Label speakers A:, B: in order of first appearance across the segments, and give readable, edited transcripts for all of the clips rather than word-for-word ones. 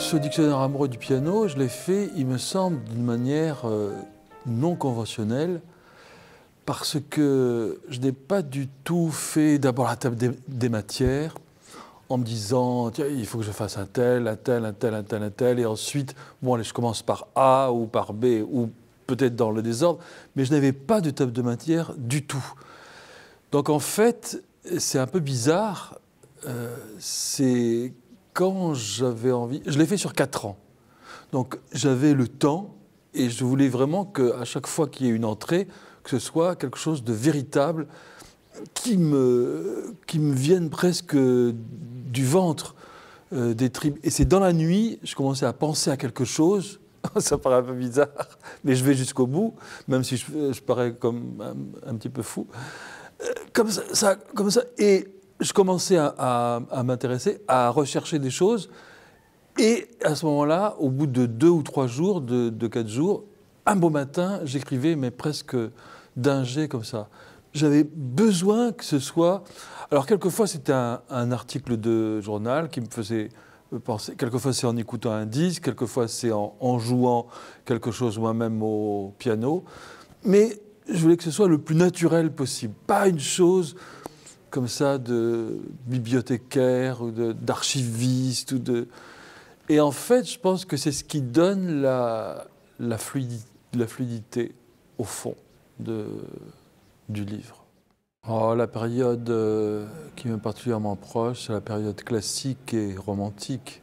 A: Ce dictionnaire amoureux du piano, je l'ai fait, il me semble, d'une manière non conventionnelle, parce que je n'ai pas du tout fait d'abord la table des matières, en me disant, tiens, il faut que je fasse un tel, un tel, un tel, un tel, un tel, et ensuite, bon, allez, je commence par A ou par B, ou peut-être dans le désordre, mais je n'avais pas de table de matière du tout. Donc en fait, c'est un peu bizarre, c'est quand j'avais envie, je l'ai fait sur 4 ans, donc j'avais le temps, et je voulais vraiment qu'à chaque fois qu'il y ait une entrée, que ce soit quelque chose de véritable, qui me vienne presque du ventre, des tripes. Et c'est dans la nuit, je commençais à penser à quelque chose. Ça paraît un peu bizarre, mais je vais jusqu'au bout, même si je parais comme un petit peu fou. Comme ça, comme ça. Et je commençais à m'intéresser, à rechercher des choses. Et à ce moment-là, au bout de 2 ou 3 jours, de 4 jours, un beau matin, j'écrivais, mais presque d'un jet comme ça. J'avais besoin que ce soit... Alors, quelquefois, c'était un article de journal qui me faisait penser. Quelquefois, c'est en écoutant un disque, quelquefois, c'est en jouant quelque chose moi-même au piano. Mais je voulais que ce soit le plus naturel possible. Pas une chose comme ça de bibliothécaire ou d'archiviste ou de... Et en fait, je pense que c'est ce qui donne la fluidité, au fond, du livre. Oh, la période qui m'est particulièrement proche, c'est la période classique et romantique.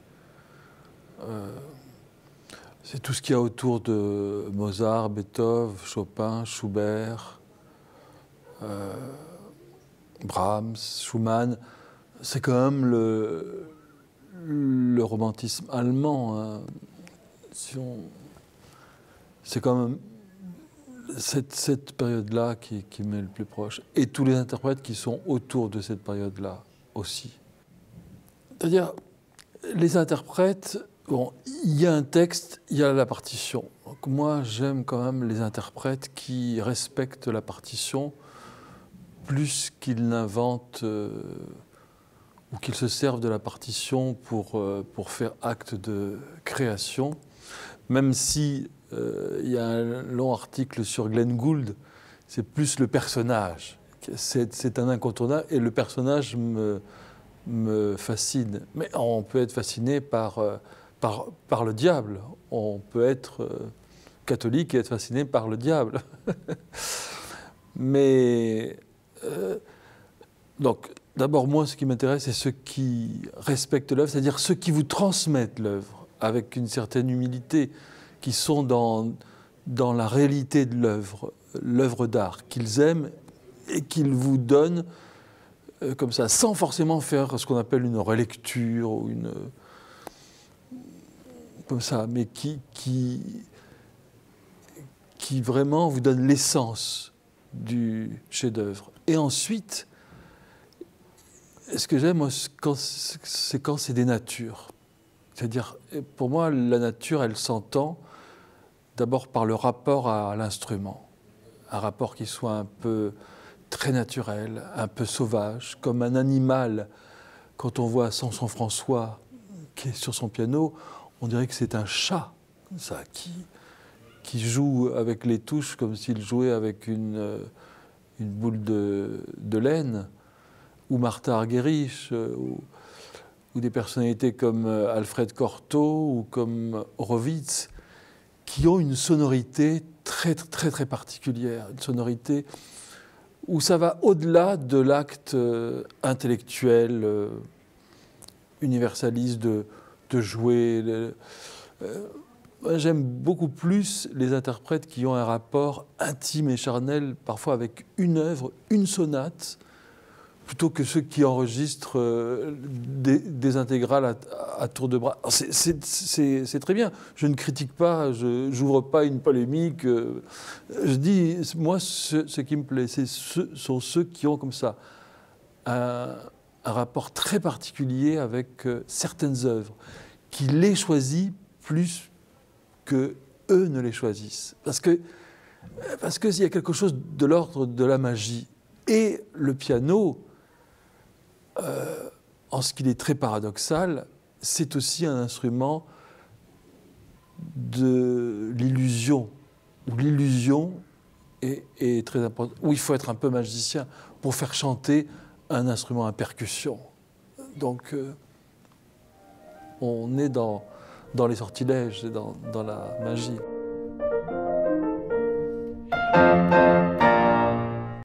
A: C'est tout ce qu'il y a autour de Mozart, Beethoven, Chopin, Schubert, Brahms, Schumann. C'est quand même le romantisme allemand. Hein. C'est quand même cette période-là qui m'est le plus proche. Et tous les interprètes qui sont autour de cette période-là aussi. C'est-à-dire, les interprètes, bon, il y a un texte, il y a la partition. Donc moi, j'aime quand même les interprètes qui respectent la partition plus qu'ils n'inventent ou qu'ils se servent de la partition pour faire acte de création. Même si il y a un long article sur Glenn Gould, c'est plus le personnage. C'est un incontournable et le personnage me fascine. Mais on peut être fasciné par le diable. On peut être catholique et être fasciné par le diable. Mais donc, d'abord, moi, ce qui m'intéresse, c'est ceux qui respectent l'œuvre, c'est-à-dire ceux qui vous transmettent l'œuvre avec une certaine humilité, qui sont dans la réalité de l'œuvre d'art, qu'ils aiment et qu'ils vous donnent comme ça, sans forcément faire ce qu'on appelle une relecture ou une... comme ça, mais qui vraiment vous donne l'essence du chef-d'œuvre. Et ensuite, ce que j'aime, c'est quand c'est des natures. C'est-à-dire, pour moi, la nature, elle s'entend d'abord par le rapport à l'instrument. Un rapport qui soit un peu très naturel, un peu sauvage, comme un animal. Quand on voit Samson François qui est sur son piano, on dirait que c'est un chat, comme ça, qui joue avec les touches comme s'il jouait avec une boule de laine, ou Martha Argerich, ou des personnalités comme Alfred Cortot ou comme Horowitz, qui ont une sonorité très, très, très particulière, une sonorité où ça va au-delà de l'acte intellectuel, universaliste de jouer. J'aime beaucoup plus les interprètes qui ont un rapport intime et charnel, parfois avec une œuvre, une sonate, plutôt que ceux qui enregistrent des intégrales à tour de bras. C'est très bien. Je ne critique pas, je n'ouvre pas une polémique. Je dis, moi, ce qui me plaît, sont ceux qui ont comme ça un rapport très particulier avec certaines œuvres, qui les choisissent plus que eux ne les choisissent. Parce qu'il y a quelque chose de l'ordre de la magie. Et le piano, en ce qu'il est très paradoxal, c'est aussi un instrument l'illusion est très importante, où il faut être un peu magicien pour faire chanter un instrument à percussion. Donc, on est dans les sortilèges et dans la magie.